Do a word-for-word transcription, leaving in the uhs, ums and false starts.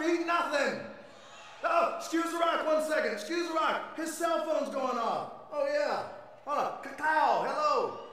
eat nothing. Oh, excuse the rock one second. Excuse the rock. His cell phone's going off. Oh, yeah. Hold on. Cacao, hello.